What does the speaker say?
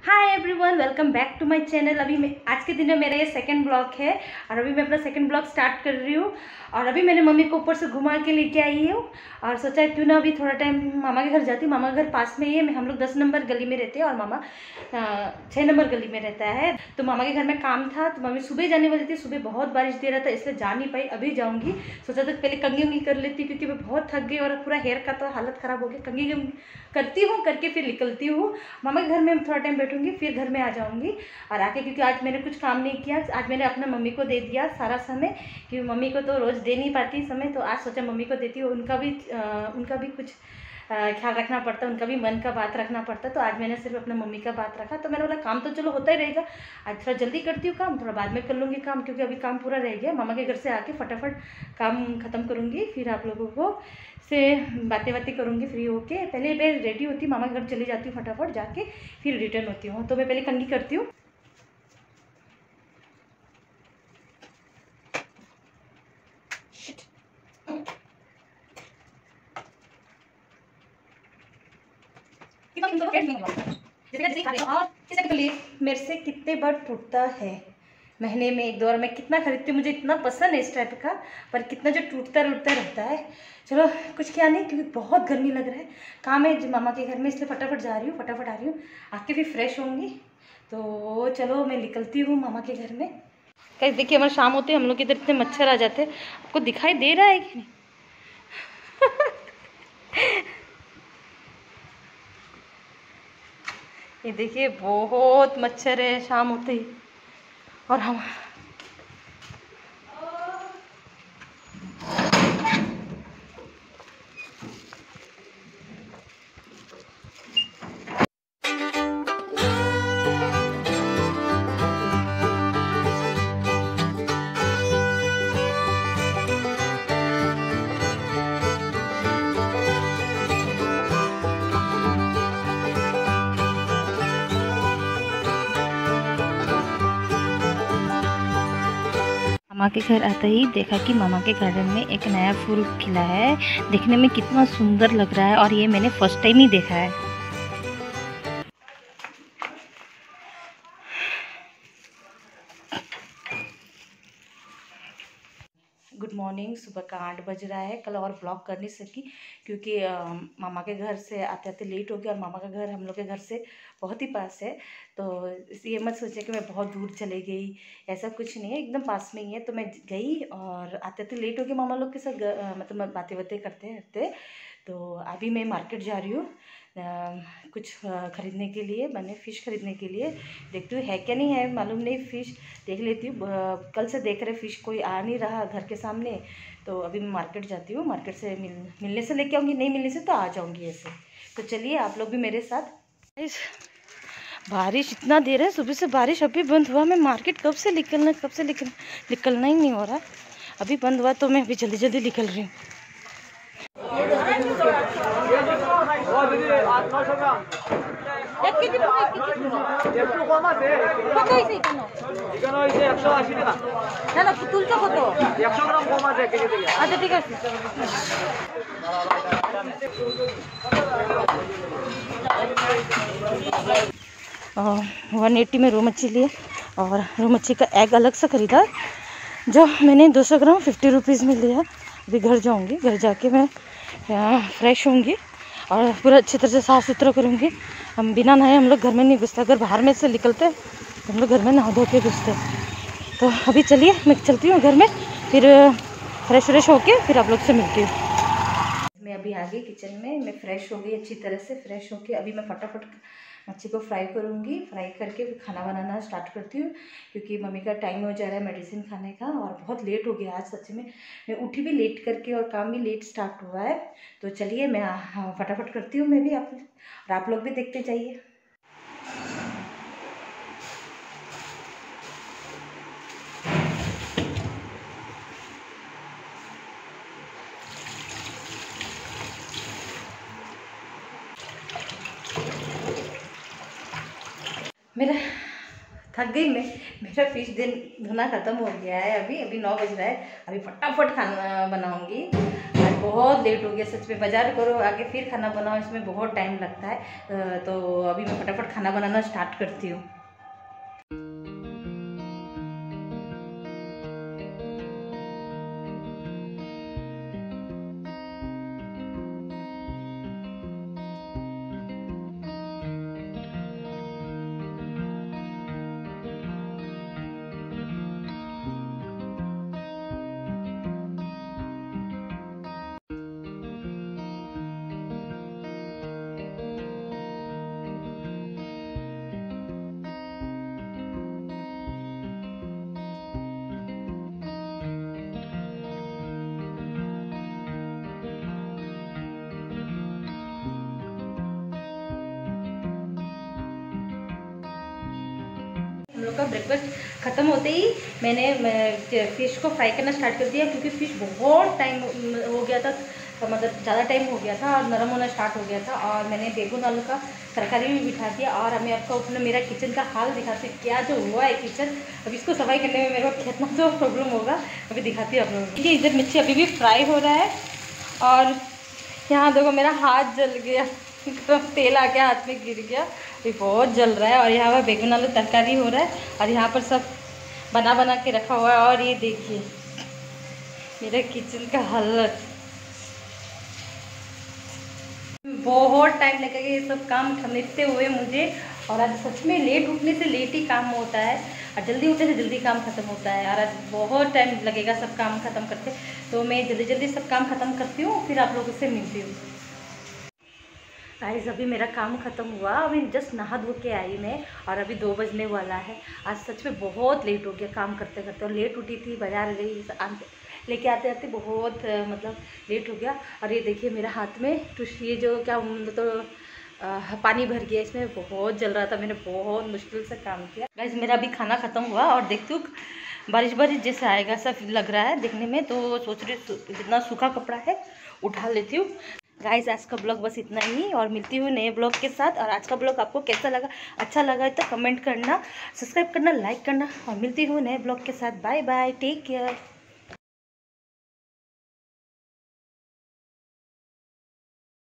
Hi everyone, welcome back to my channel. आज के दिन में मेरा ये सेकंड ब्लॉग है और अभी मैं अपना सेकंड ब्लॉग स्टार्ट कर रही हूँ। और अभी मैंने मम्मी को ऊपर से घुमा के लेके आई हूँ और सोचा क्यों ना अभी थोड़ा टाइम मामा के घर जाती हूँ। मामा के घर पास में ही है, हम लोग 10 नंबर गली में रहते हैं और मामा 6 नंबर गली में रहता है। तो मामा के घर में काम था तो मम्मी सुबह जाने वाली थी, सुबह बहुत बारिश दे रहा था इसलिए जा नहीं पाई। अभी जाऊँगी, सोचा था पहले कंघी उंगी कर लेती क्योंकि मैं बहुत थक गई और पूरा हेयर का तो हालत ख़राब हो गई। कंघी करती हूँ, करके फिर निकलती हूँ मामा के घर में, थोड़ा टाइम बैठूंगी फिर घर में आ जाऊंगी। और आके क्योंकि आज मैंने कुछ काम नहीं किया, आज मैंने अपना मम्मी को दे दिया सारा समय, क्योंकि मम्मी को तो रोज़ दे नहीं पाती समय, तो आज सोचा मम्मी को देती हूँ। उनका भी कुछ ख्याल रखना पड़ता है, उनका भी मन का बात रखना पड़ता है। तो आज मैंने सिर्फ अपना मम्मी का बात रखा। तो मैंने बोला काम तो चलो होता ही रहेगा, आज थोड़ा जल्दी करती हूँ काम, थोड़ा बाद में कर लूँगी काम क्योंकि अभी काम पूरा रह गया। मामा के घर से आके फटाफट काम ख़त्म करूँगी, फिर आप लोगों को से बातें करूँगी फ्री होके। पहले मैं रेडी होती हूँ, मामा के घर चली जाती हूँ फटाफट जाके, फिर रिटर्न होती हूँ। तो मैं पहले कंघी करती हूँ। मेरे से कितने बार टूटता है महीने में एक दो बार। मैं कितना खरीदती हूँ, मुझे इतना पसंद है इस टाइप का, पर कितना जो टूटता रहता है। चलो कुछ क्या नहीं, क्योंकि बहुत गर्मी लग रहा है। काम है मामा के घर में इसलिए फटाफट जा रही हूँ, फटाफट आ रही हूँ, आके फिर फ्रेश होंगी। तो चलो मैं निकलती हूँ मामा के घर में। कहीं देखिए हमारे शाम होते हैं, हम लोग इधर इतने मच्छर आ जाते हैं, आपको दिखाई दे रहा है कि नहीं? ये देखिए बहुत मच्छर है शाम होते ही। और हम मामा के घर आते ही देखा कि मामा के गार्डन में एक नया फूल खिला है। देखने में कितना सुंदर लग रहा है और ये मैंने फर्स्ट टाइम ही देखा है। गुड मॉर्निंग, सुबह का 8 बज रहा है। कल और ब्लॉग कर नहीं सकी क्योंकि मामा के घर से आते आते लेट हो गया और मामा का घर हम लोग के घर से बहुत ही पास है। तो ये मत सोचे कि मैं बहुत दूर चले गई, ऐसा कुछ नहीं है, एकदम पास में ही है। तो मैं गई और आते आते लेट हो गया मामा लोग के साथ, मतलब बातें करते करते। तो अभी मैं मार्केट जा रही हूँ कुछ ख़रीदने के लिए, मैंने फ़िश ख़रीदने के लिए। देखती हूँ है क्या नहीं है, मालूम नहीं, फ़िश देख लेती हूँ। कल से देख रहे फ़िश कोई आ नहीं रहा घर के सामने। तो अभी मैं मार्केट जाती हूँ, मार्केट से मिलने से लेके आऊँगी, नहीं मिलने से तो आ जाऊँगी ऐसे। तो चलिए आप लोग भी मेरे साथ। बारिश इतना देर है, सुबह से बारिश अभी बंद हुआ। मैं मार्केट कब से निकलना ही नहीं हो रहा। अभी बंद हुआ तो मैं अभी जल्दी जल्दी निकल रही हूँ। अच्छा ठीक है, 180 में रो मच्छी लिए और रो मच्छी का एग अलग से ख़रीदा जो मैंने 200 ग्राम 50 रुपीज़ में लिया। अभी घर जाऊंगी, घर जाके मैं फ्रेश होंगी और पूरा अच्छी तरह से साफ़ सुथरा करूँगी। हम बिना नहाए हम लोग घर में नहीं घुसते, अगर बाहर में से निकलते हम लोग घर में नहा धो के घुसते। तो अभी चलिए मैं चलती हूँ घर में, फिर फ्रेश होके फिर आप लोग से मिलती हूँ। मैं अभी आ गई किचन में, मैं फ़्रेश हो गई, अच्छी तरह से फ्रेश होके अभी मैं फटाफट मच्छी को फ्राई करूँगी। फ्राई करके फिर खाना बनाना स्टार्ट करती हूँ क्योंकि मम्मी का टाइम हो जा रहा है मेडिसिन खाने का और बहुत लेट हो गया आज सच में। मैं उठी भी लेट करके और काम भी लेट स्टार्ट हुआ है। तो चलिए मैं फटाफट करती हूँ मैं भी, आप लोग भी देखते जाइए। मेरा थक गई मैं, मेरा फिश धोना ख़त्म हो गया है। अभी 9 बज रहा है, अभी फटाफट खाना बनाऊंगी। आज बहुत लेट हो गया सच में। बाजार करो आगे फिर खाना बनाओ, इसमें बहुत टाइम लगता है। तो अभी मैं फटाफट खाना बनाना स्टार्ट करती हूँ। हम लोग का ब्रेकफास्ट ख़त्म होते ही मैंने फ़िश को फ्राई करना स्टार्ट कर दिया, क्योंकि फ़िश बहुत टाइम हो गया था, मतलब ज़्यादा टाइम हो गया था और नरम होना स्टार्ट हो गया था। और मैंने बैगन आलू का तरकारी भी बिठा दिया। और मैं आपको अपना मेरा किचन का हाल दिखाती हूँ, क्या जो हुआ है किचन। अब इसको सफाई करने में मेरे को कितना तो प्रॉब्लम होगा, अभी दिखाती हूँ आप लोगों को। देखिए इधर मिर्ची अभी भी फ्राई हो रहा है, और यहाँ देखो मेरा हाथ जल गया, तेल आ गया हाथ में, गिर गया, ये बहुत जल रहा है। और यहाँ पर बैगन आलू तरकारी हो रहा है, और यहाँ पर सब बना बना के रखा हुआ है। और ये देखिए मेरे किचन का हालत, बहुत टाइम लगेगा ये सब काम खरीदते हुए मुझे। और आज सच में लेट उठने से लेट ही काम होता है, और जल्दी उठने से जल्दी काम ख़त्म होता है। और आज बहुत टाइम लगेगा सब काम ख़त्म करते, तो मैं जल्दी जल्दी सब काम ख़त्म करती हूँ, फिर आप लोगों से मिलती हूँ। गाइस अभी मेरा काम ख़त्म हुआ, अभी जस्ट नहा धो के आई मैं, और अभी 2 बजने वाला है। आज सच में बहुत लेट हो गया काम करते करते, और लेट उठी थी, बाजार गई, लेके आते आते बहुत मतलब लेट हो गया। और ये देखिए मेरा हाथ में ये जो क्या तो पानी भर गया, इसमें बहुत जल रहा था, मैंने बहुत मुश्किल से काम किया। गाइस मेरा अभी खाना ख़त्म हुआ, और देखती हूँ बारिश बारिश जैसा आएगा सब लग रहा है देखने में, तो सोच रही जितना सूखा कपड़ा है उठा लेती हूँ। गाइस आज का ब्लॉग बस इतना ही, और मिलती हूँ नए ब्लॉग के साथ। और आज का ब्लॉग आपको कैसा लगा, अच्छा लगा तो कमेंट करना, सब्सक्राइब करना, लाइक करना, और मिलती हूँ नए ब्लॉग के साथ। Bye bye, take care.